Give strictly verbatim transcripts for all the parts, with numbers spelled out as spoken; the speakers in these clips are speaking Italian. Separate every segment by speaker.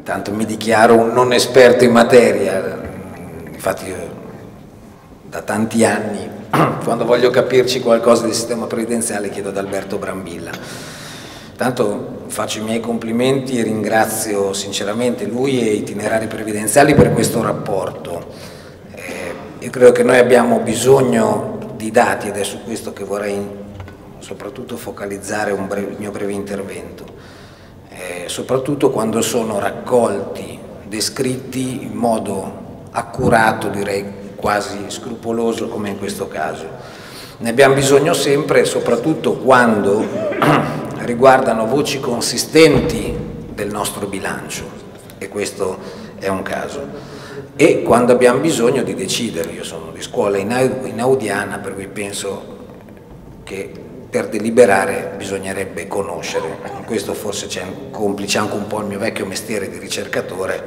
Speaker 1: intanto mi dichiaro un non esperto in materia, infatti io, da tanti anni, quando voglio capirci qualcosa del sistema previdenziale, chiedo ad Alberto Brambilla. Intanto faccio i miei complimenti e ringrazio sinceramente lui e Itinerari Previdenziali per questo rapporto. Eh, io credo che noi abbiamo bisogno di dati, ed è su questo che vorrei soprattutto focalizzare un breve, il mio breve intervento, eh, soprattutto quando sono raccolti, descritti in modo accurato, direi quasi scrupoloso come in questo caso. Ne abbiamo bisogno sempre, soprattutto quando riguardano voci consistenti del nostro bilancio, e questo è un caso, e quando abbiamo bisogno di decidere. Io sono di scuola inaudiana, per cui penso che per deliberare bisognerebbe conoscere. In questo forse c'è complice anche un po' il mio vecchio mestiere di ricercatore,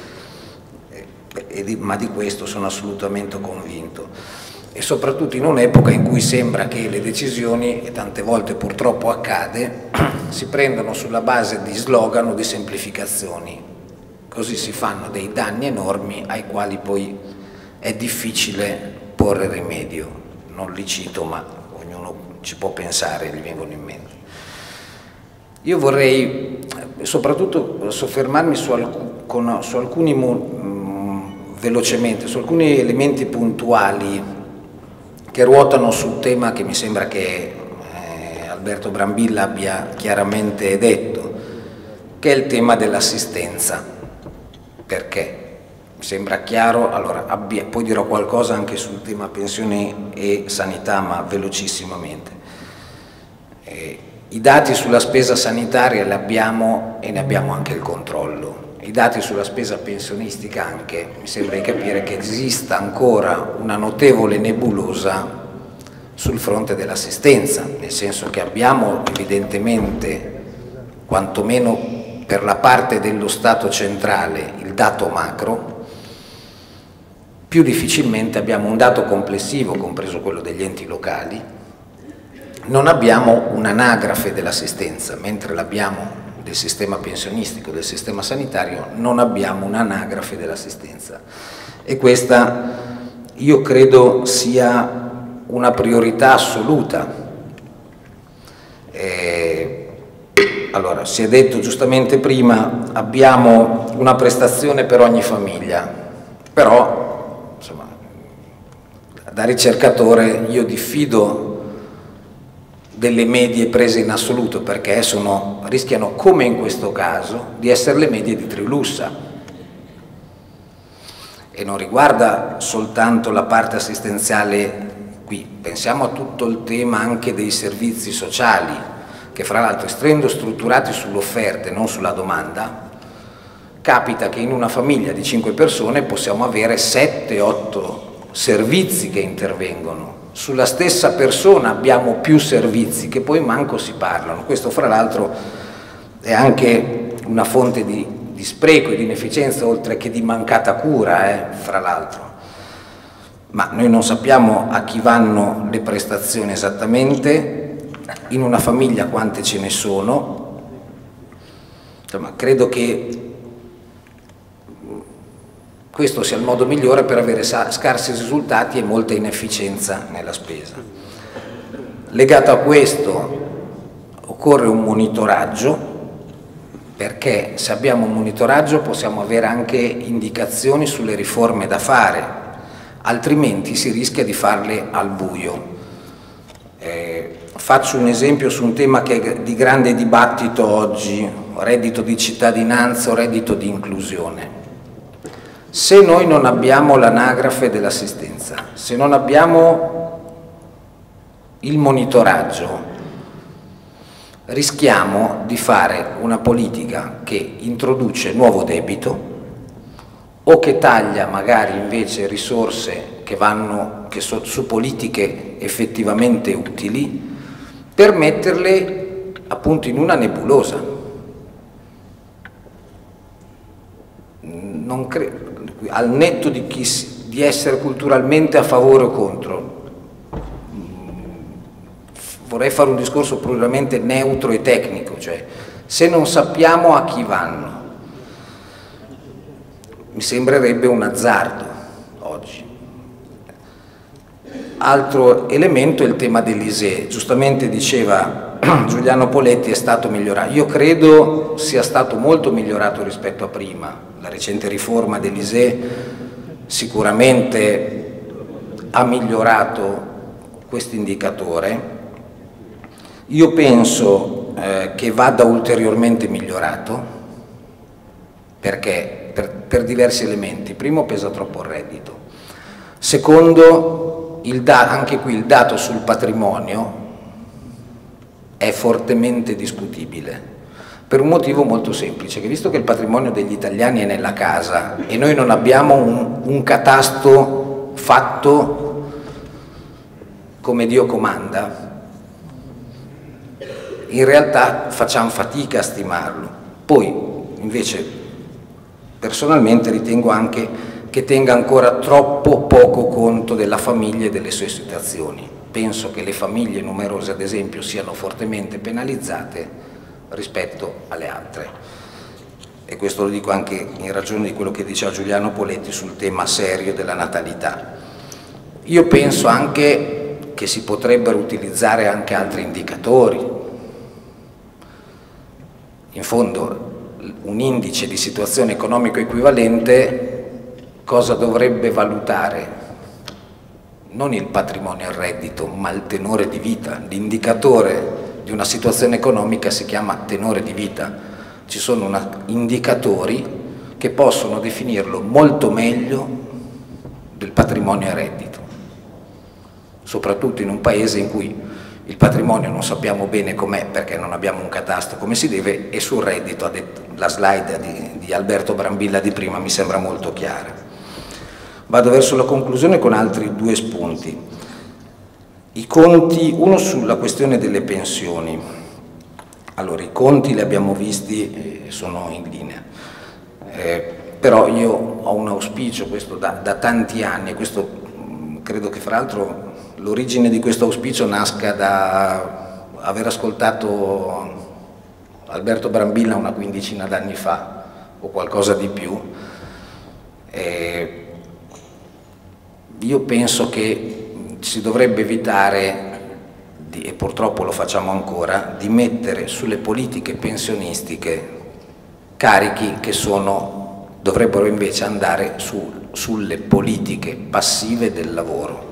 Speaker 1: ma di questo sono assolutamente convinto. E soprattutto in un'epoca in cui sembra che le decisioni, e tante volte purtroppo accade, si prendono sulla base di slogan o di semplificazioni. Così si fanno dei danni enormi ai quali poi è difficile porre rimedio. Non li cito, ma ognuno ci può pensare, gli vengono in mente. Io vorrei soprattutto soffermarmi su, alc con, su alcuni, mh, velocemente, su alcuni elementi puntuali che ruotano sul tema che mi sembra che eh, Alberto Brambilla abbia chiaramente detto, che è il tema dell'assistenza. Perché? Mi sembra chiaro, allora abbia, poi dirò qualcosa anche sul tema pensioni e sanità, ma velocissimamente. Eh, I dati sulla spesa sanitaria li abbiamo e ne abbiamo anche il controllo. I dati sulla spesa pensionistica anche, mi sembra di capire che esista ancora una notevole nebulosa sul fronte dell'assistenza, nel senso che abbiamo evidentemente, quantomeno per la parte dello Stato centrale, il dato macro. Più difficilmente abbiamo un dato complessivo, compreso quello degli enti locali. Non abbiamo un'anagrafe dell'assistenza, mentre l'abbiamo del sistema pensionistico, del sistema sanitario, non abbiamo un'anagrafe dell'assistenza. E questa io credo sia una priorità assoluta. Eh, allora, si è detto giustamente prima, abbiamo una prestazione per ogni famiglia, però insomma, da ricercatore io diffido delle medie prese in assoluto, perché sono, rischiano, come in questo caso, di essere le medie di Trilussa. E non riguarda soltanto la parte assistenziale qui, pensiamo a tutto il tema anche dei servizi sociali, che fra l'altro, essendo strutturati sull'offerta e non sulla domanda, capita che in una famiglia di cinque persone possiamo avere sette otto servizi che intervengono. Sulla stessa persona abbiamo più servizi che poi manco si parlano. Questo fra l'altro è anche una fonte di, di spreco e di inefficienza, oltre che di mancata cura, eh, fra l'altro. Ma noi non sappiamo a chi vanno le prestazioni esattamente, in una famiglia quante ce ne sono. Insomma, credo che questo sia il modo migliore per avere scarsi risultati e molta inefficienza nella spesa. Legato a questo occorre un monitoraggio, perché se abbiamo un monitoraggio possiamo avere anche indicazioni sulle riforme da fare, altrimenti si rischia di farle al buio. Eh, faccio un esempio su un tema che è di grande dibattito oggi, reddito di cittadinanza o reddito di inclusione. Se noi non abbiamo l'anagrafe dell'assistenza, se non abbiamo il monitoraggio, rischiamo di fare una politica che introduce nuovo debito o che taglia magari invece risorse che vanno che so, su politiche effettivamente utili, per metterle appunto in una nebulosa. Non credo, al netto di, chi, di essere culturalmente a favore o contro, vorrei fare un discorso puramente neutro e tecnico, cioè se non sappiamo a chi vanno, mi sembrerebbe un azzardo oggi. Altro elemento è il tema dell'I S E E. Giustamente diceva Giuliano Poletti, è stato migliorato. Io credo sia stato molto migliorato rispetto a prima. La recente riforma dell'I S E E sicuramente ha migliorato questo indicatore. Io penso eh, che vada ulteriormente migliorato, perché per, per diversi elementi. Primo, pesa troppo il reddito. Secondo, il da, anche qui il dato sul patrimonio è fortemente discutibile, per un motivo molto semplice, che visto che il patrimonio degli italiani è nella casa e noi non abbiamo un, un catasto fatto come Dio comanda, in realtà facciamo fatica a stimarlo. Poi invece personalmente ritengo anche che tenga ancora troppo poco conto della famiglia e delle sue situazioni. Penso che le famiglie numerose, ad esempio, siano fortemente penalizzate rispetto alle altre. E questo lo dico anche in ragione di quello che diceva Giuliano Poletti sul tema serio della natalità. Io penso anche che si potrebbero utilizzare anche altri indicatori. In fondo, un indice di situazione economico equivalente cosa dovrebbe valutare? Non il patrimonio e il reddito, ma il tenore di vita. L'indicatore di una situazione economica si chiama tenore di vita. Ci sono una, indicatori che possono definirlo molto meglio del patrimonio e reddito, soprattutto in un paese in cui il patrimonio non sappiamo bene com'è perché non abbiamo un catasto come si deve, e sul reddito, ha detto, la slide di, di Alberto Brambilla di prima mi sembra molto chiara. Vado verso la conclusione con altri due spunti. I conti, uno sulla questione delle pensioni. Allora, i conti li abbiamo visti e sono in linea, eh, però io ho un auspicio, questo da, da tanti anni, e questo mh, credo che fra l'altro l'origine di questo auspicio nasca da aver ascoltato Alberto Brambilla una quindicina d'anni fa o qualcosa di più. Eh, io penso che si dovrebbe evitare, di, e purtroppo lo facciamo ancora, di mettere sulle politiche pensionistiche carichi che sono, dovrebbero invece andare su, sulle politiche passive del lavoro.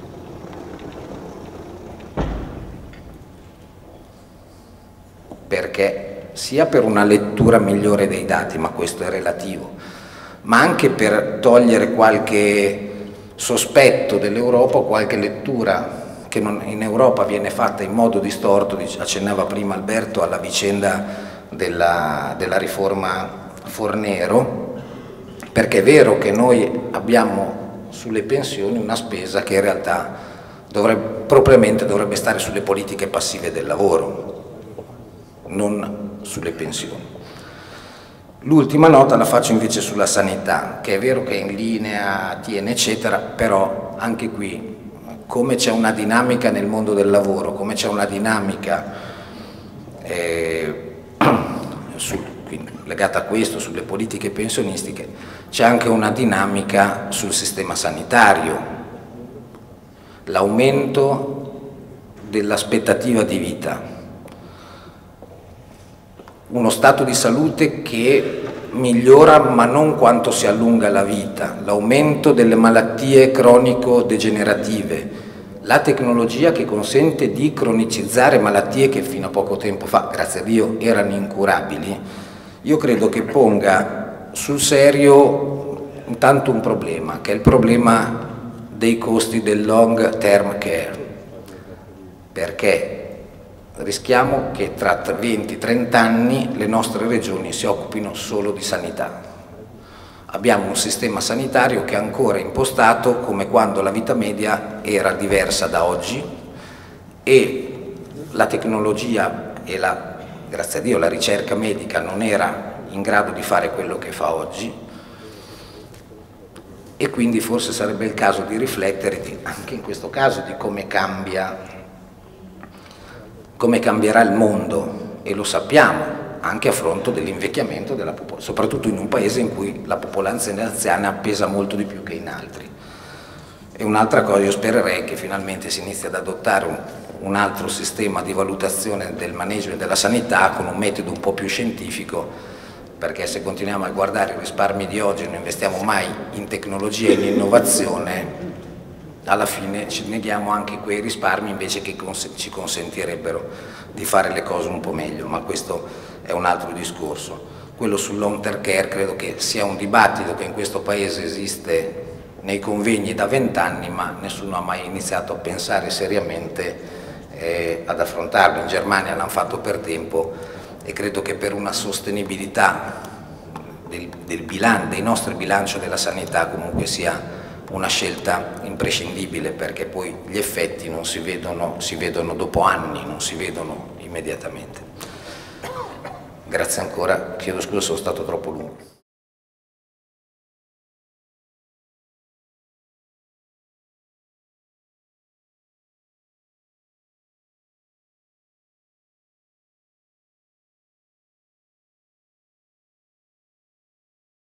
Speaker 1: Perché sia per una lettura migliore dei dati, ma questo è relativo, ma anche per togliere qualche sospetto dell'Europa, qualche lettura che non, in Europa viene fatta in modo distorto. Accennava prima Alberto alla vicenda della, della riforma Fornero, perché è vero che noi abbiamo sulle pensioni una spesa che in realtà dovrebbe, propriamente dovrebbe stare sulle politiche passive del lavoro, non sulle pensioni. L'ultima nota la faccio invece sulla sanità, che è vero che è in linea, tiene eccetera, però anche qui, come c'è una dinamica nel mondo del lavoro, come c'è una dinamica eh, su, quindi, legata a questo, sulle politiche pensionistiche, c'è anche una dinamica sul sistema sanitario. L'aumento dell'aspettativa di vita, uno stato di salute che migliora ma non quanto si allunga la vita, l'aumento delle malattie cronico-degenerative, la tecnologia che consente di cronicizzare malattie che fino a poco tempo fa, grazie a Dio, erano incurabili. Io credo che ponga sul serio intanto un problema, che è il problema dei costi del long term care, perché rischiamo che tra venti trenta anni le nostre regioni si occupino solo di sanità. Abbiamo un sistema sanitario che è ancora impostato come quando la vita media era diversa da oggi e la tecnologia e la, grazie a Dio, la ricerca medica non era in grado di fare quello che fa oggi, e quindi forse sarebbe il caso di riflettere di, anche in questo caso di come cambia come cambierà il mondo, e lo sappiamo, anche a fronte dell'invecchiamento della popolazione, soprattutto in un paese in cui la popolazione anziana pesa molto di più che in altri. E un'altra cosa, io spererei che finalmente si inizi ad adottare un, un altro sistema di valutazione del management della sanità con un metodo un po' più scientifico, perché se continuiamo a guardare i risparmi di oggi e non investiamo mai in tecnologia e in innovazione, alla fine ci neghiamo anche quei risparmi invece che ci consentirebbero di fare le cose un po' meglio, ma questo è un altro discorso. Quello sul long term care credo che sia un dibattito che in questo paese esiste nei convegni da vent'anni, ma nessuno ha mai iniziato a pensare seriamente eh, ad affrontarlo. In Germania l'hanno fatto per tempo e credo che per una sostenibilità del, del bilancio, dei nostri bilanci della sanità comunque sia una scelta imprescindibile, perché poi gli effetti non si vedono, si vedono dopo anni, non si vedono immediatamente. Grazie ancora, chiedo scusa se sono stato troppo lungo.